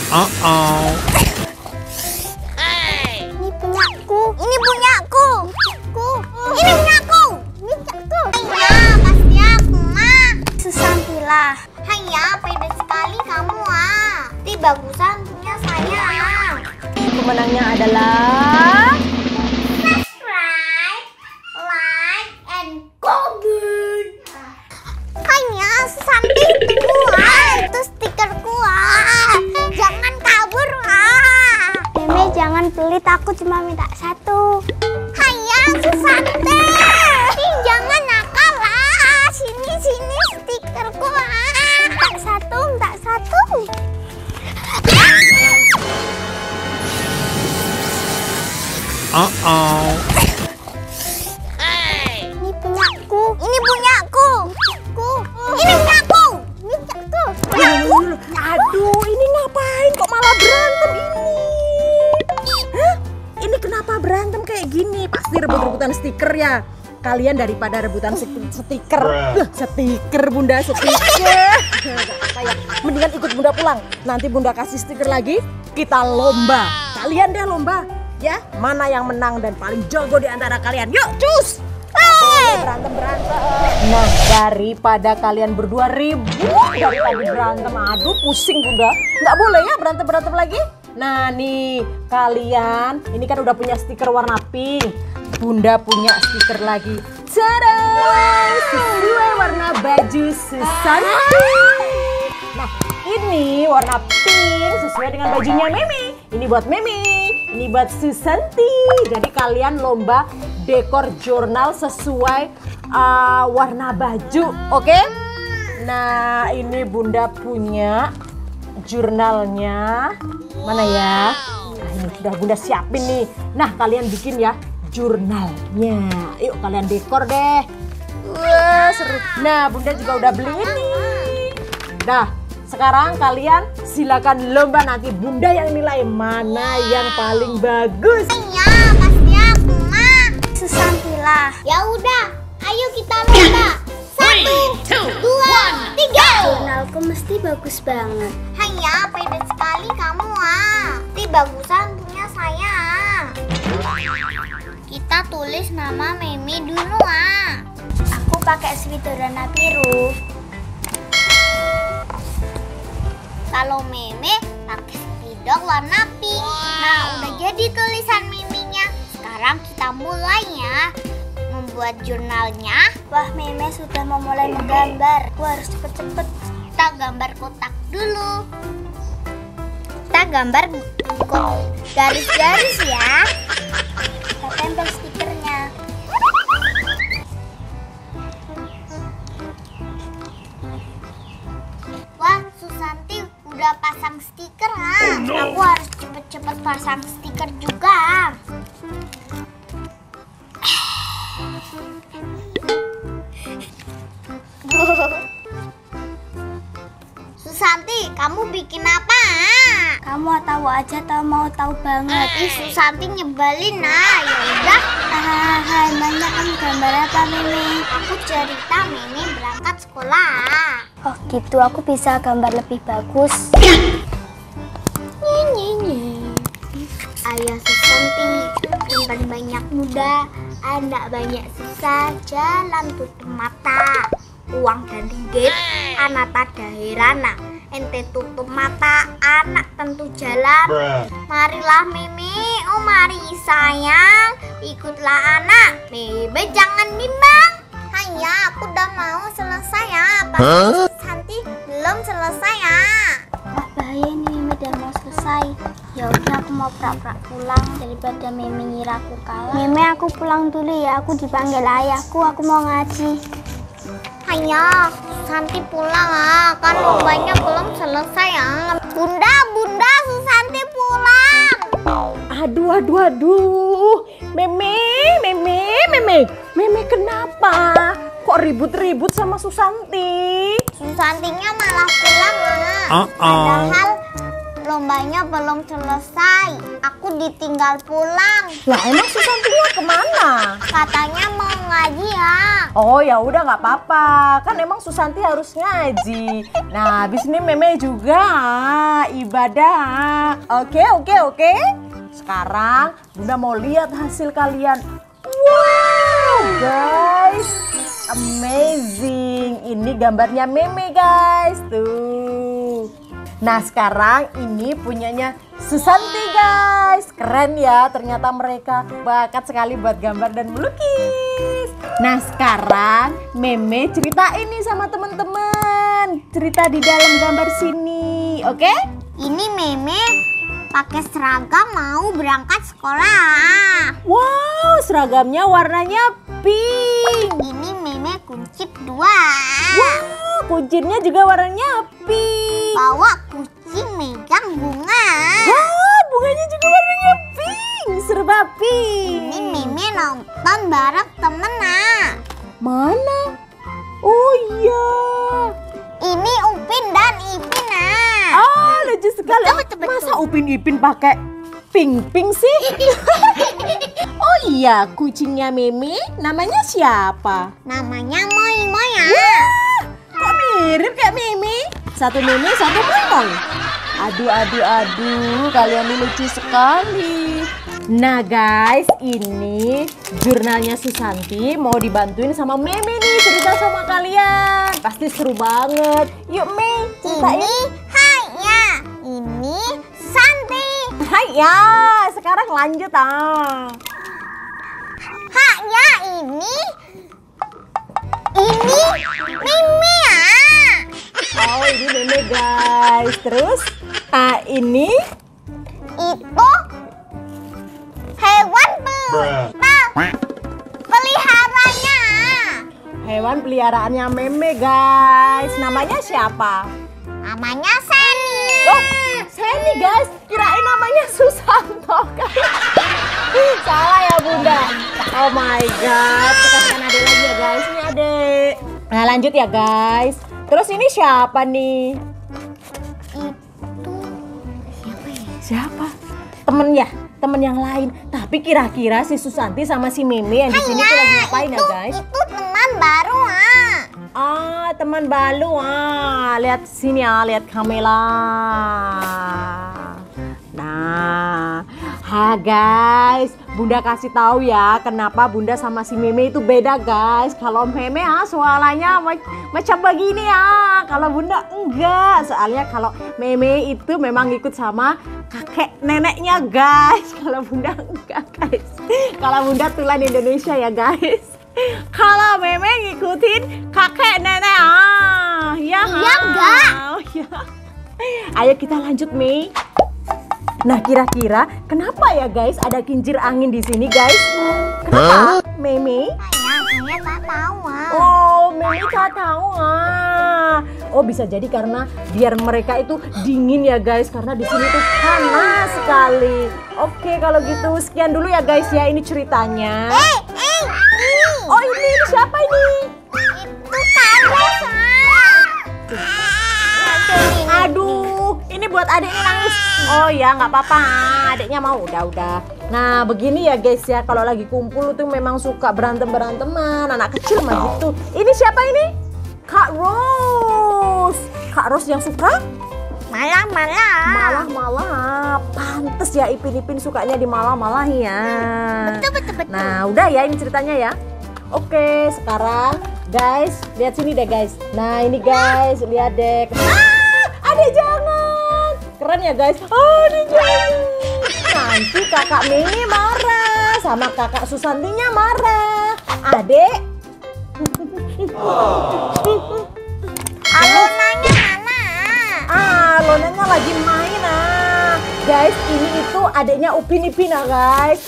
Uh-oh. Ini punyaku. Ini punyaku. Ini punyaku. Ini punyaku. Iya, pasti aku, Ma. Susanti lah. Hanya pede sekali kamu, ah. Ini bagusan punya saya. Pemenangnya adalah Subscribe, like, and comment. Hanya Susanti itu stikerku, jangan kabur, Meme jangan pelit, aku cuma minta satu. Hanya Susanti, jangan nakal, sini stikerku, minta satu. Uh-oh. Ini punyaku. Ini punyaku. Ini punyaku. aduh, ini ngapain kok malah berantem ini? Hah? Ini kenapa berantem kayak gini? Pasti rebut-rebutan stiker ya. Kalian daripada rebutan stiker. Stiker Bunda, stiker. Mendingan ikut Bunda pulang. Nanti Bunda kasih stiker lagi, kita lomba. Kalian deh lomba. Ya, mana yang menang dan paling jago di antara kalian? Yuk, cus! Berantem. Nah, daripada kalian berdua ribut daripada berantem, aduh pusing Bunda. Nggak boleh ya berantem lagi. Nah nih kalian, ini kan udah punya stiker warna pink. Bunda punya stiker lagi. Tada! Sesuai warna baju Susanti. Nah, ini warna pink sesuai dengan bajunya Meme. Ini buat Meme, ini buat Susanti. Jadi kalian lomba dekor jurnal sesuai warna baju, oke? Nah, ini Bunda punya jurnalnya. Mana ya? Nah, ini sudah Bunda siapin nih. Nah, kalian bikin ya jurnalnya. Yuk kalian dekor deh. Wah, seru. Nah, Bunda juga udah beli ini. Nah, sekarang kalian silakan lomba, nanti Bunda yang nilai mana yang paling bagus. Iya, pasti aku, Ma. Susanti lah. Ya udah, ayo kita lomba. 1, 2, 3. Jurnalku mesti bagus banget. Hanya pede sekali kamu, Ini bagusan punya saya. Kita tulis nama Meme dulu, Aku pakai sweater warna biru. Kalau Meme pakai spidol warna pink. Nah, udah jadi tulisan Miminya. Sekarang kita mulai ya membuat jurnalnya. Wah, Meme sudah memulai menggambar. Aku harus cepet-cepet. Kita gambar kotak dulu. Kita gambar garis-garis ya. Kita tempel stikernya. Wah, Susanti udah pasang stiker, Aku harus cepet-cepet pasang stiker juga. Susanti, kamu bikin apa? Kamu tahu aja atau mau tahu banget? Ih, Susanti nyebelin, Ya udah. Emangnya kamu gambar apa, Meme? Aku cerita Meme berangkat sekolah. Oh gitu, aku bisa gambar lebih bagus. Ayah Susanti, simpan banyak muda, anak banyak susah, jalan tutup mata. Uang dan ringgit, anak tada herana. Ente tutup mata, anak tentu jalan. Marilah Meme, mari sayang, ikutlah anak. Meme jangan bimbang. Hanya aku udah mau selesai ya. Santi belum selesai ya. Wah, bahaya nih, Meme udah mau selesai. Ya udah, aku mau pura-pura pulang daripada Meme ngira aku kalah. Meme, aku pulang dulu ya. Aku dipanggil ayahku. Aku mau ngaji. Hanya Susanti pulang, kan lombanya belum selesai ya. Bunda, Susanti pulang. Aduh. Meme kenapa? Kok ribut-ribut sama Susanti? Susantinya malah pulang, Padahal lombanya belum selesai. Aku ditinggal pulang. Lah emang Susantinya kemana? Katanya mau ngaji ya. Oh ya udah nggak apa-apa. Kan emang Susanti harus ngaji. Nah habis ini Meme juga ibadah. ibadah. Oke. Sekarang Bunda mau lihat hasil kalian. Wow, guys. Amazing. Ini gambarnya Meme, guys. Tuh. Nah, sekarang ini punyanya Susanti, guys. Keren ya, ternyata mereka bakat sekali buat gambar dan melukis. Nah, sekarang Meme cerita ini sama teman-teman. Cerita di dalam gambar sini, oke? Ini Meme pakai seragam mau berangkat sekolah. Wow, seragamnya warnanya pink. Ini Meme kuncip 2. Wow, kuncinya juga warnanya pink. Bawa kucing megang bunga. Wah, bunganya juga warnanya pink. Serba pink. Ini Meme nonton bareng temennya. Mana? Oh iya. Ini Upin dan Ipin. Ah, lucu sekali. Betul. Masa Upin Ipin pakai pink sih? Oh iya, kucingnya Meme namanya siapa? Namanya Moi Moi ya. Wah, kok mirip kayak Meme? Satu Meme, satu Moi. Aduh, kalian ini lucu sekali. Nah guys, ini jurnalnya Susanti mau dibantuin sama Meme nih cerita sama kalian. Pasti seru banget. Yuk Mei, ceritain. Ini Hai ya. Ini Santi. Hai ya, sekarang lanjut Hai ya, ini Mimi ya. Oh, ini Meme guys. Terus, ini Itu hewan peliharanya. hewan peliharaannya Meme guys. Namanya siapa? Namanya Seni. Oh, Seni guys. Kirain namanya Susanto. Salah ya Bunda. Oh my god. Kita kan adek lagi ya guys. Ini adek. Nah lanjut ya guys. Terus ini siapa nih? Itu siapa ya? Siapa? Temen ya? Temen yang lain. Tapi kira-kira si Susanti sama si Meme yang di sini tuh lagi ngapain ya guys? Itu teman baru Ah, teman baru lihat sini lihat kamera. Nah, guys, Bunda kasih tahu ya kenapa Bunda sama si Meme itu beda guys. Kalau Meme suaranya macam begini kalau Bunda enggak. Soalnya kalau Meme itu memang ikut sama kakek neneknya guys. Kalau Bunda enggak guys. Kalau Bunda tulen Indonesia ya guys. Kalau Meme ngikutin kakek nenek ya enggak. Ya. Ayo kita lanjut Mei. Nah kira-kira kenapa ya guys ada kincir angin di sini guys? Kenapa Meme? Saya tak tahu Oh Meme tak tahu Oh bisa jadi karena biar mereka itu dingin ya guys, karena di sini tuh panas sekali. Oke kalau gitu sekian dulu ya guys ya ini ceritanya. Oh ini siapa ini? Itu Carlos Aduh, ini buat adik ini nangis. Oh ya nggak apa-apa, adiknya mau udah. Nah begini ya guys ya, kalau lagi kumpul tuh memang suka berantem-beranteman, anak kecil mah gitu. Ini siapa ini? Kak Rose. Kak Rose yang suka? Malah. Pantes ya Ipin sukanya di malah ya. Betul. Nah udah ya ini ceritanya ya. Oke sekarang guys lihat sini deh guys. Nah ini guys lihat deh. Adek jangan. Keren ya guys. Adek jangan. Nanti kakak Meme marah sama kakak Susantinya marah. Adek. Alonanya mana? Alonanya lagi main Guys ini itu adeknya Upin Ipin guys.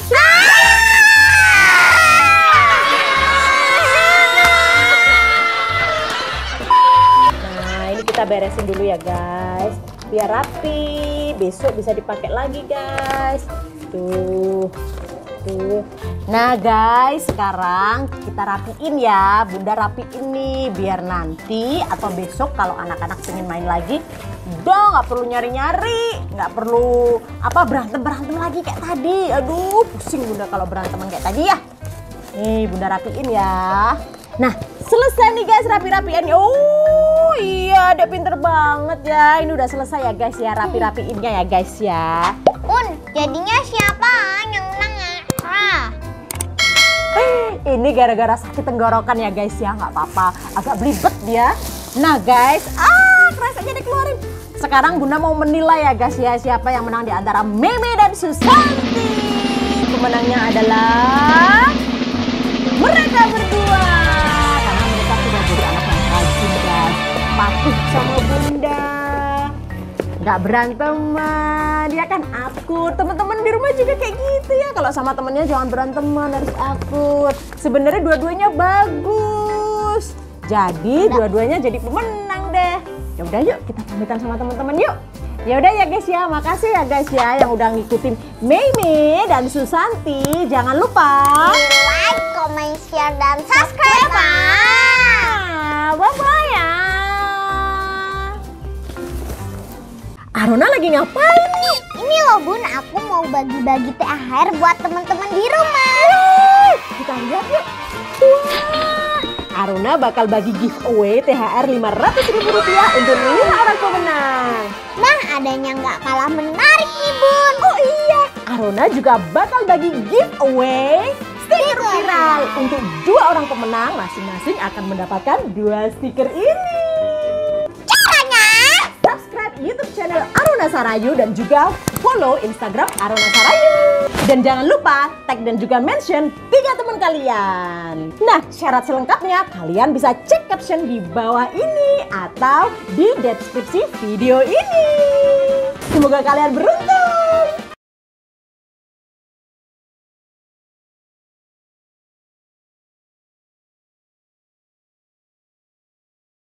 Kita beresin dulu ya guys biar rapi, besok bisa dipakai lagi guys. Tuh. Nah guys sekarang kita rapiin ya, Bunda rapiin nih biar nanti atau besok kalau anak-anak pengen main lagi udah nggak perlu nyari-nyari, nggak perlu berantem lagi kayak tadi. Aduh pusing Bunda kalau beranteman kayak tadi ya. Nih Bunda rapiin ya. Nah selesai nih guys rapi-rapiannya. Oh iya, dia pinter banget ya. Ini udah selesai ya guys ya, rapi-rapiinnya ya guys ya. Jadinya siapa yang menang ya? Ini gara-gara sakit tenggorokan ya guys ya, nggak apa-apa. Agak belibet dia. Nah guys, kreseknya dikeluarin. Sekarang Bunda mau menilai ya guys ya, siapa yang menang di antara Meme dan Susanti. Pemenangnya adalah mereka berdua. Karena mereka sudah jadi anak yang rajin guys, patuh sama Bunda. Nggak beranteman, dia kan akur. Teman-teman di rumah juga kayak gitu ya. Kalau sama temennya jangan beranteman, harus akur. Sebenarnya dua-duanya bagus. Jadi dua-duanya jadi pemenang deh. Ya udah yuk kita pamitan sama teman-teman yuk. Ya udah ya guys ya, makasih ya guys ya yang udah ngikutin Meme dan Susanti. Jangan lupa Like, comment, share, dan subscribe. Bye-bye ya. Arona lagi ngapain nih? Ini loh Bun, aku mau bagi-bagi THR buat teman-teman di rumah. Kita lihat yuk. Wah, Arona bakal bagi giveaway THR Rp500.000 untuk 5 orang pemenang. Nah, adanya nggak kalah menarik nih Bun. Oh iya, Arona juga bakal bagi giveaway stiker viral untuk 2 orang pemenang. Masing-masing akan mendapatkan 2 stiker ini. Caranya? Subscribe YouTube channel Arona Sarayu dan juga follow Instagram Arona Sarayu. Dan jangan lupa tag dan juga mention 3 teman kalian. Nah, syarat selengkapnya kalian bisa cek caption di bawah ini atau di deskripsi video ini. Semoga kalian beruntung.